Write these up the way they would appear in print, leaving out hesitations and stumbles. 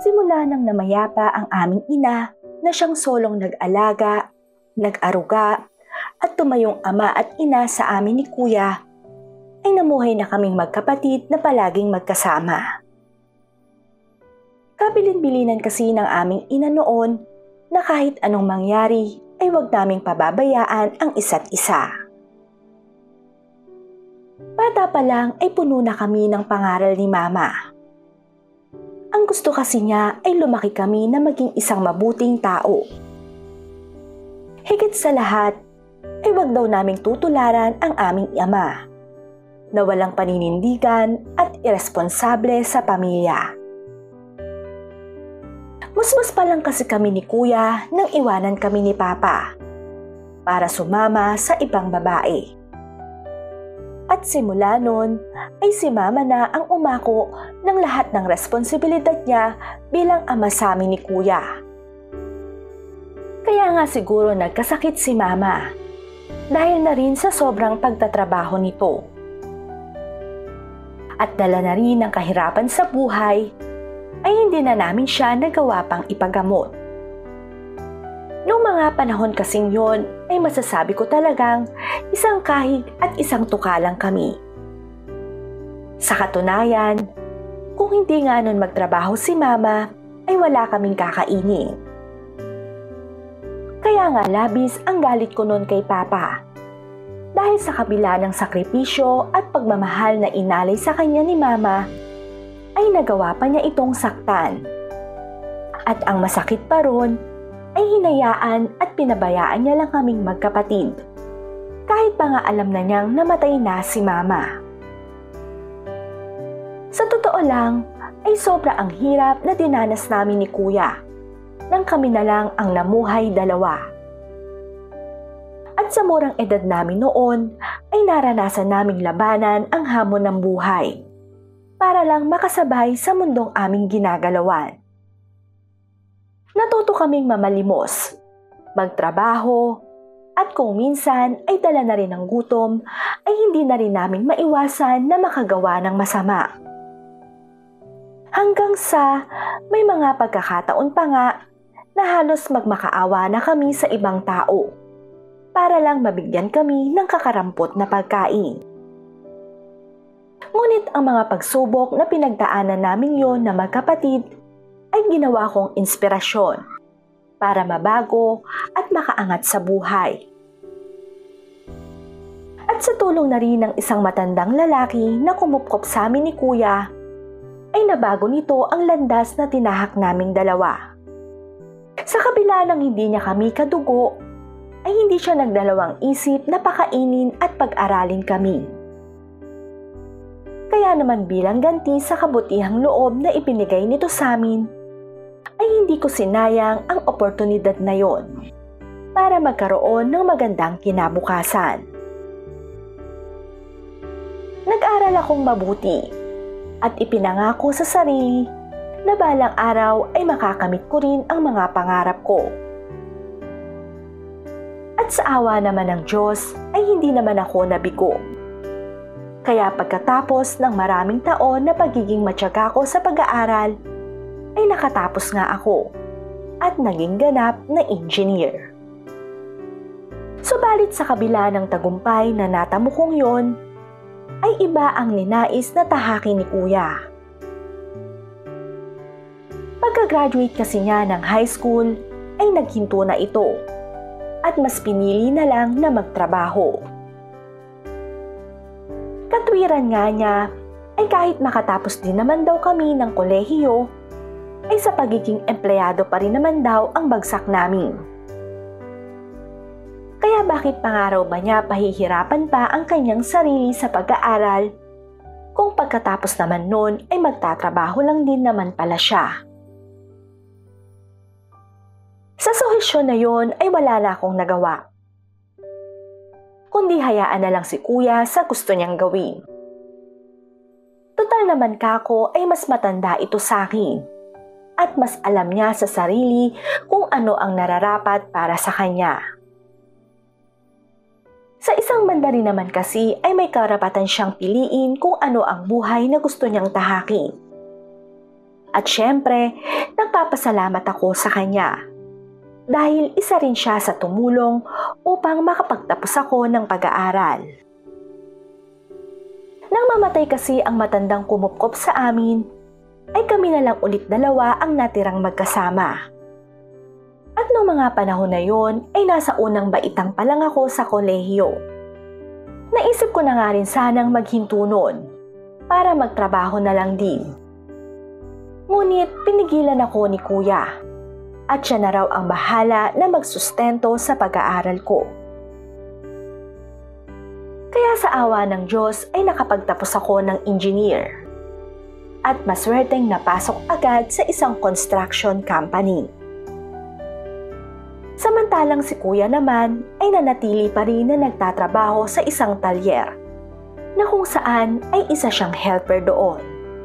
Simula nang namayapa ang aming ina na siyang solong nag-alaga, nag-aruga, at tumayong ama at ina sa amin ni Kuya, ay namuhay na kaming magkapatid na palaging magkasama. Kabilin-bilinan kasi ng aming ina noon na kahit anong mangyari ay huwag naming pababayaan ang isa't isa. Bata pa lang ay puno na kami ng pangaral ni Mama. Ang gusto kasi niya ay lumaki kami na maging isang mabuting tao. Higit sa lahat ay huwag daw naming tutularan ang aming ama na walang paninindigan at iresponsable sa pamilya. Mas pa lang kasi kami ni Kuya nang iwanan kami ni Papa para sumama sa ibang babae. At simula nun ay si Mama na ang umako ng lahat ng responsibilidad niya bilang ama sa amin ni Kuya. Kaya nga siguro nagkasakit si Mama dahil na rin sa sobrang pagtatrabaho nito. At dala na rin ng kahirapan sa buhay ay hindi na namin siya nagawa pang ipagamot. Noong mga panahon kasing yon ay masasabi ko talagang isang kahig at isang tuka lang kami. Sa katunayan, kung hindi nga nun magtrabaho si Mama ay wala kaming kakainin. Kaya nga labis ang galit ko nun kay Papa. Dahil sa kabila ng sakripisyo at pagmamahal na inalay sa kanya ni Mama, ay nagawa pa niya itong saktan. At ang masakit pa ron, ay hinayaan at pinabayaan niya lang kaming magkapatid. Kahit pa nga alam na niyang namatay na si Mama. Sa totoo lang, ay sobra ang hirap na dinanas namin ni Kuya nang kami na lang ang namuhay dalawa. At sa murang edad namin noon, ay naranasan naming labanan ang hamon ng buhay para lang makasabay sa mundong aming ginagalawan. Natuto kaming mamalimos, magtrabaho, at kung minsan ay dala na rin ng gutom, ay hindi na rin namin maiwasan na makagawa ng masama. Hanggang sa may mga pagkakataon pa nga na halos magmakaawa na kami sa ibang tao para lang mabigyan kami ng kakarampot na pagkain. Ngunit ang mga pagsubok na pinagdaanan namin yon na magkapatid ay ginawa kong inspirasyon para mabago at makaangat sa buhay. At sa tulong na rin ng isang matandang lalaki na kumupkop sa amin ni Kuya, ay nabago nito ang landas na tinahak naming dalawa. Sa kabila ng hindi niya kami kadugo, ay hindi siya nagdalawang isip na pakainin at pag-aralin kami. Kaya naman bilang ganti sa kabutihang loob na ibinigay nito sa amin, ay hindi ko sinayang ang oportunidad na yon para magkaroon ng magandang kinabukasan. Nag-aral akong mabuti at ipinangako sa sarili na balang araw ay makakamit ko rin ang mga pangarap ko. At sa awa naman ng Diyos ay hindi naman ako nabigo. Kaya pagkatapos ng maraming taon na pagiging matyaga ko sa pag-aaral, ay nakatapos nga ako at naging ganap na engineer. Subalit sa kabila ng tagumpay na natamo kong yon, ay iba ang ninais na tahakin ni Kuya. Pagka-graduate kasi niya ng high school, ay naghinto na ito at mas pinili na lang na magtrabaho. Katwiran nga niya ay kahit makatapos din naman daw kami ng kolehiyo, ay sa pagiging empleyado pa rin naman daw ang bagsak namin. Kaya bakit pangaraw ba niya pahihirapan pa ang kanyang sarili sa pag-aaral kung pagkatapos naman nun ay magtatrabaho lang din naman pala siya? Sa solusyon na yon ay wala na akong nagawa, kundi hayaan na lang si Kuya sa gusto niyang gawin. Total naman kako ay mas matanda ito sa akin at mas alam niya sa sarili kung ano ang nararapat para sa kanya. Sa isang banda rin naman kasi ay may karapatan siyang piliin kung ano ang buhay na gusto niyang tahakin. At syempre, nagpapasalamat ako sa kanya. Dahil isa rin siya sa tumulong upang makapagtapos ako ng pag-aaral. Nang mamatay kasi ang matandang kumupkop sa amin, ay kami na lang ulit dalawa ang natirang magkasama. At noong mga panahon na yon ay nasa unang baitang pa lang ako sa kolehiyo. Naisip ko na nga rin sanang maghinto noon para magtrabaho na lang din. Ngunit pinigilan ako ni kuya at siya na raw ang bahala na magsustento sa pag-aaral ko. Kaya sa awa ng Diyos ay nakapagtapos ako ng engineer at maswerteng napasok agad sa isang construction company. Samantalang si kuya naman ay nanatili pa rin na nagtatrabaho sa isang talyer na kung saan ay isa siyang helper doon.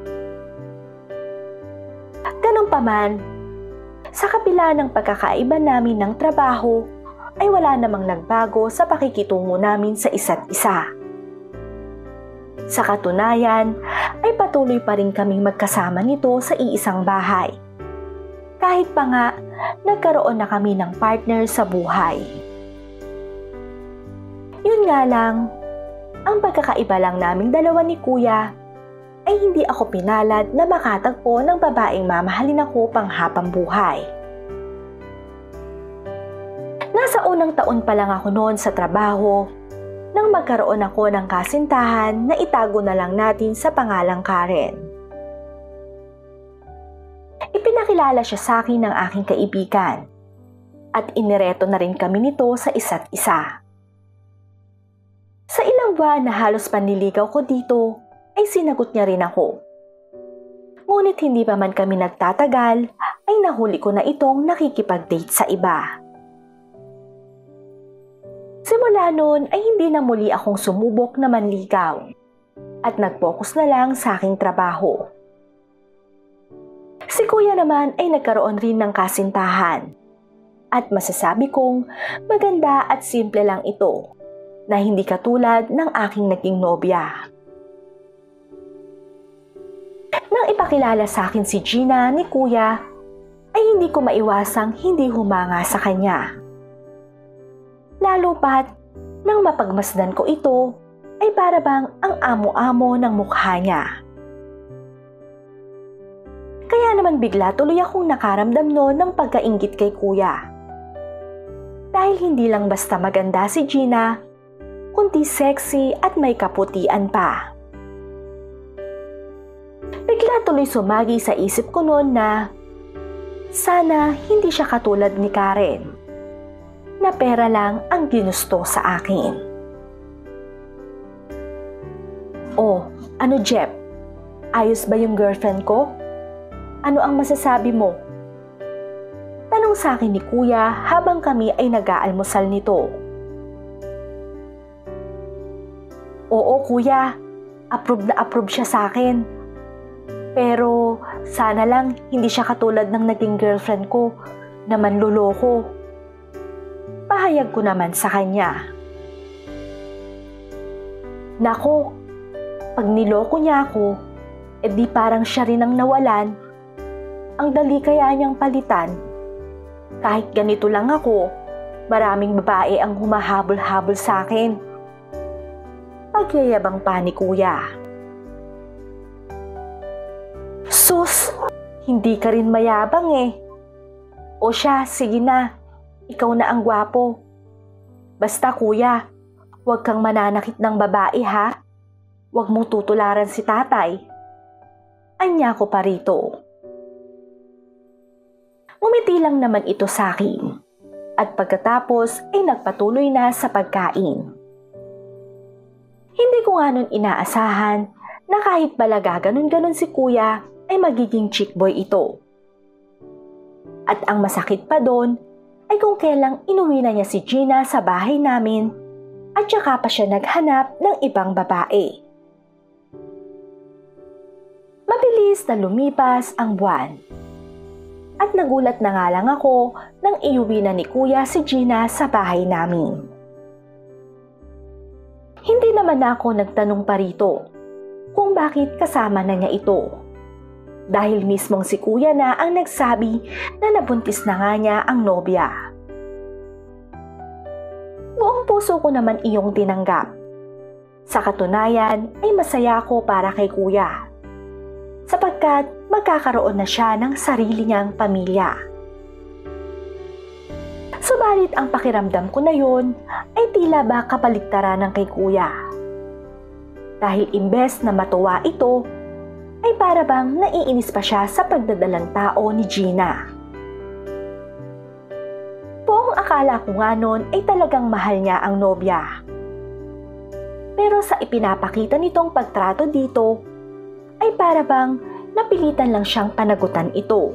Ganun pa man, sa kabila ng pagkakaiba namin ng trabaho, ay wala namang nagbago sa pakikitungo namin sa isa't isa. Sa katunayan, ay patuloy pa rin kaming magkasama nito sa iisang bahay. Kahit pa nga, nagkaroon na kami ng partner sa buhay. Yun nga lang, ang pagkakaiba lang naming dalawa ni kuya ay hindi ako pinalad na makatagpo ng babaeng mamahalin ako panghabang buhay. Nasa unang taon pa lang ako noon sa trabaho nang magkaroon ako ng kasintahan na itago na lang natin sa pangalang Karen. Ipinakilala siya sa akin ng aking kaibigan at inireto na rin kami nito sa isa't isa. Sa ilang buwan na halos panliligaw ko dito, ay sinagot niya rin ako. Ngunit hindi pa man kami nagtatagal, ay nahuli ko na itong nakikipag-date sa iba. Simula noon ay hindi na muli akong sumubok na manligaw at nag-focus na lang sa aking trabaho. Si kuya naman ay nagkaroon rin ng kasintahan at masasabi kong maganda at simple lang ito na hindi katulad ng aking naging nobya. Nang ipakilala sa akin si Gina ni kuya, ay hindi ko maiwasang hindi humanga sa kanya. Lalo pat, nang mapagmasdan ko ito, ay para bang ang amo-amo ng mukha niya. Kaya naman bigla tuloy akong nakaramdam noon ng pagkainggit kay kuya. Dahil hindi lang basta maganda si Gina, kundi sexy at may kaputian pa. Bigla tuloy sumagi sa isip ko noon na sana hindi siya katulad ni Karen, na pera lang ang ginusto sa akin. Oh, ano Jeff? Ayos ba yung girlfriend ko? Ano ang masasabi mo? Tanong sa akin ni kuya habang kami ay nag-aalmusal nito. Oo kuya, approve na approve siya sa akin. Pero sana lang hindi siya katulad ng naging girlfriend ko na manloloko. Pahayag ko naman sa kanya. Nako, pag niloko niya ako, edi parang siya rin ang nawalan. Ang dali kaya niyang palitan. Kahit ganito lang ako, maraming babae ang humahabol-habol sa akin. Pagyayabang pa ni kuya. Sus, hindi ka rin mayabang eh. O siya, sige na. Ikaw na ang gwapo. Basta kuya, huwag kang mananakit ng babae ha. Huwag mong tutularan si tatay. Anya ko pa rito. Ngumiti lang naman ito sa akin. At pagkatapos ay nagpatuloy na sa pagkain. Hindi ko nga nun inaasahan na kahit pala gaganon-ganon si kuya, ay magiging chick boy ito. At ang masakit pa doon ay kung kailang inuwi na niya si Gina sa bahay namin at saka pa siya naghanap ng ibang babae. Mabilis na lumipas ang buwan. At nagulat na nga lang ako nang iuwi na ni kuya si Gina sa bahay namin. Hindi naman ako nagtanong pa rito kung bakit kasama na niya ito. Dahil mismong si kuya na ang nagsabi na nabuntis na nga niya ang nobya. Buong puso ko naman iyong tinanggap. Sa katunayan ay masaya ako para kay kuya, sapagkat magkakaroon na siya ng sarili niyang pamilya. Subalit ang pakiramdam ko na yun ay tila ba kabaligtaran ng kay kuya. Dahil imbes na matuwa ito, ay para bang naiinis pa siya sa pagdadalang tao ni Gina. Buong akala ko nga noon ay talagang mahal niya ang nobya. Pero sa ipinapakita nitong pagtrato dito, ay para bang napilitan lang siyang panagutan ito.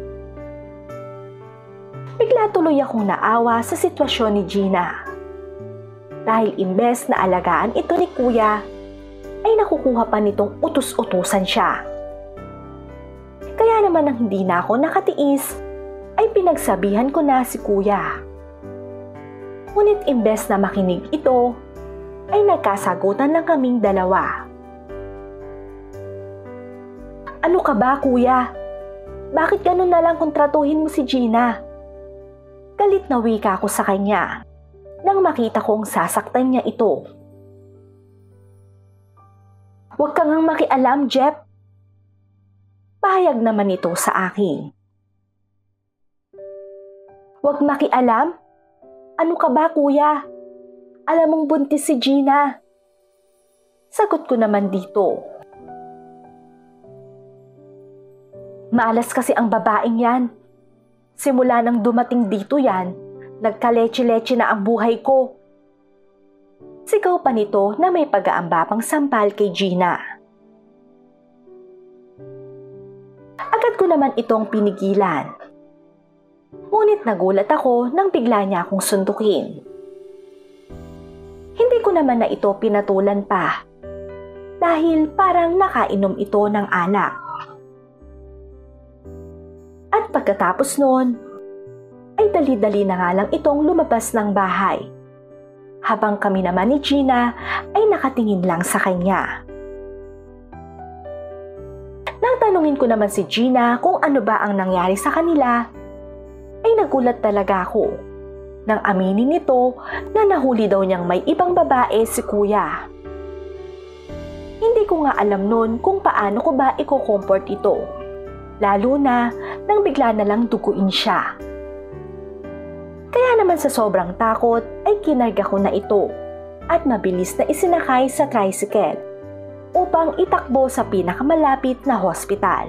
Bigla tuloy akong naawa sa sitwasyon ni Gina. Dahil imbes na alagaan ito ni kuya, ay nakukuha pa nitong utus-utusan siya. Kaya naman nang hindi na ako nakatiis, ay pinagsabihan ko na si kuya. Ngunit imbes na makinig ito, ay nagkasagutan lang kaming dalawa. Ano ka ba, kuya? Bakit ganun na lang kung tratuhin mo si Gina? Galit na wika ko sa kanya nang makita kong sasaktan niya ito. Huwag kang makialam, Jeff. Pahayag naman ito sa akin. Huwag makialam? Ano ka ba, kuya? Alam mong buntis si Gina. Sagot ko naman dito. Maalas kasi ang babaeng yan. Simula nang dumating dito yan, nagkaleche-leche na ang buhay ko. Sigaw pa nito na may pag-aamba pang sampal kay Gina. Agad ko naman itong pinigilan. Ngunit nagulat ako nang bigla niya akong sundukin. Hindi ko naman na ito pinatulan pa dahil parang nakainom ito ng alak. At pagkatapos noon, ay dali-dali na nga lang itong lumabas ng bahay. Habang kami naman ni Gina ay nakatingin lang sa kanya. Nang tanungin ko naman si Gina kung ano ba ang nangyari sa kanila, ay nagulat talaga ako nang aminin nito na nahuli daw niyang may ibang babae si kuya. Hindi ko nga alam noon kung paano ko ba i-comfort ito, lalo na nang bigla na lang duguin siya. Kaya naman sa sobrang takot ay kinarga ko na ito at mabilis na isinakay sa tricycle upang itakbo sa pinakamalapit na hospital.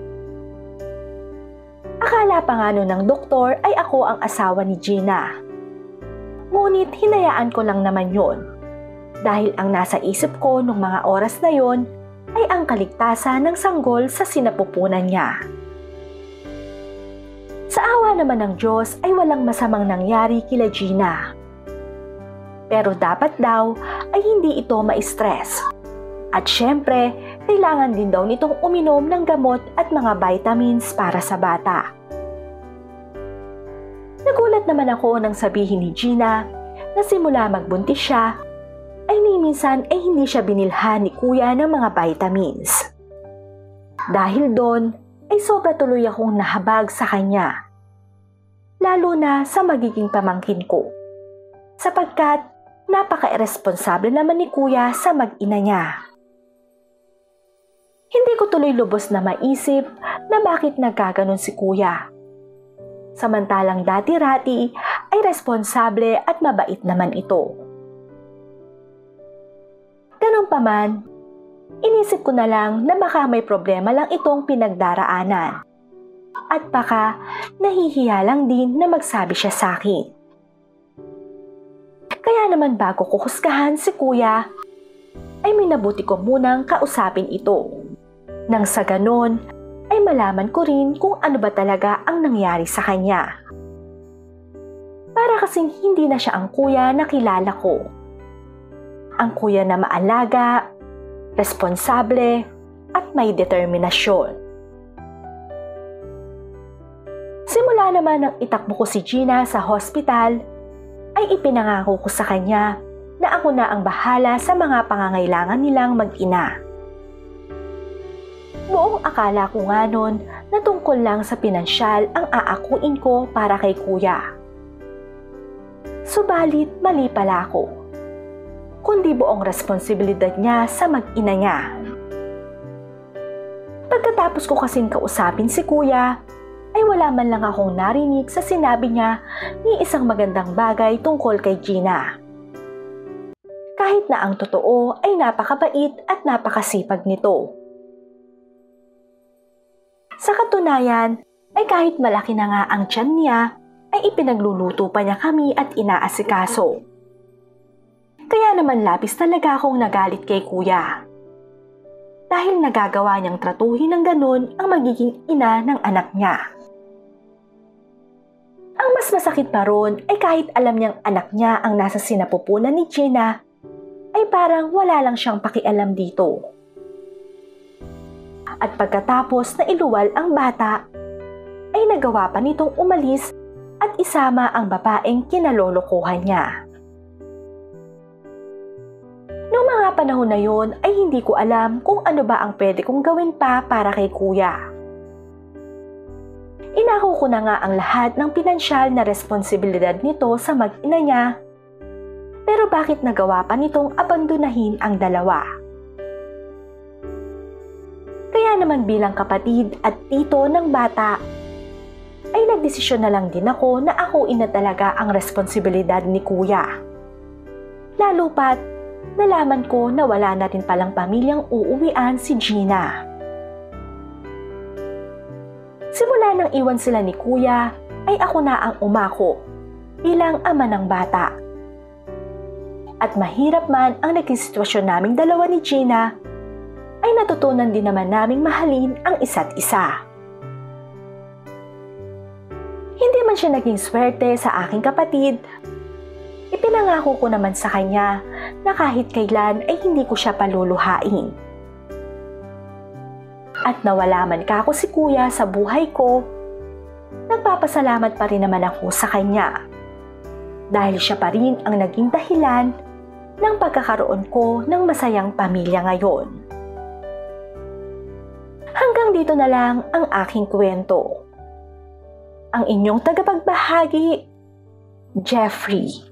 Akala pa nga nun ng doktor ay ako ang asawa ni Gina. Ngunit hinayaan ko lang naman yon dahil ang nasa isip ko nung mga oras na yon ay ang kaligtasan ng sanggol sa sinapupunan niya. Sa awa naman ng Diyos ay walang masamang nangyari kila Gina. Pero dapat daw ay hindi ito ma-stress. At syempre, kailangan din daw nitong uminom ng gamot at mga vitamins para sa bata. Nagulat naman ako nang sabihin ni Gina na simula magbuntis siya, ay minsan ay hindi siya binilhan ni kuya ng mga vitamins. Dahil doon, ay sobra tuloy akong nahabag sa kanya. Lalo na sa magiging pamangkin ko. Sapagkat napaka-irresponsable naman ni kuya sa mag-ina niya. Hindi ko tuloy lubos na maisip na bakit nagkaganon si kuya. Samantalang dati-rati ay responsable at mabait naman ito. Ganun pa man, inisip ko na lang na baka may problema lang itong pinagdaraanan. At baka nahihiya lang din na magsabi siya sa akin. Kaya naman bago ko husgahan si kuya, ay minabuti ko munang kausapin ito. Nang sa ganon, ay malaman ko rin kung ano ba talaga ang nangyari sa kanya. Para kasing hindi na siya ang kuya na kilala ko. Ang kuya na maalaga, responsable, at may determinasyon. Simula naman nang itakbo ko si Gina sa hospital, ay ipinangako ko sa kanya na ako na ang bahala sa mga pangangailangan nilang mag-ina. Buong akala ko nga nun na tungkol lang sa pinansyal ang aakuin ko para kay kuya. Subalit mali pala ako, kundi buong responsibilidad niya sa mag-ina niya. Pagkatapos ko kasing kausapin si kuya, ay wala man lang akong narinig sa sinabi niya ni isang magandang bagay tungkol kay Gina. Kahit na ang totoo ay napakabait at napakasipag nito. Sa katunayan, ay kahit malaki na nga ang tiyan niya, ay ipinagluluto pa niya kami at inaasikaso. Kaya naman labis talaga akong nagalit kay kuya. Dahil nagagawa niyang tratuhin ng ganun ang magiging ina ng anak niya. Ang mas masakit pa ron ay kahit alam niyang anak niya ang nasa sinapupunan ni Gina, ay parang wala lang siyang pakialam dito. At pagkatapos na iluwal ang bata, ay nagawa pa nitong umalis at isama ang babaeng kinalolokohan niya. Noong mga panahon na yon ay hindi ko alam kung ano ba ang pwede kong gawin pa para kay kuya. Inako ko na nga ang lahat ng pinansyal na responsibilidad nito sa mag-ina niya, pero bakit nagawa pa nitong abandonahin ang dalawa? Kaya naman bilang kapatid at tito ng bata, ay nagdesisyon na lang din ako na akuin na talaga ang responsibilidad ni kuya. Lalo pat, nalaman ko na wala na rin palang pamilyang uuwian si Gina. Simula nang iwan sila ni kuya, ay ako na ang umako bilang ama ng bata. At mahirap man ang naging sitwasyon naming dalawa ni Gina, ay natutunan din naman naming mahalin ang isa't isa. Hindi man siya naging swerte sa aking kapatid, ipinangako ko naman sa kanya na kahit kailan ay hindi ko siya paluluhain. At nawala man ka ako si kuya sa buhay ko, nagpapasalamat pa rin naman ako sa kanya. Dahil siya pa rin ang naging dahilan ng pagkakaroon ko ng masayang pamilya ngayon. Hanggang dito na lang ang aking kwento. Ang inyong tagapagbahagi, Jeffrey.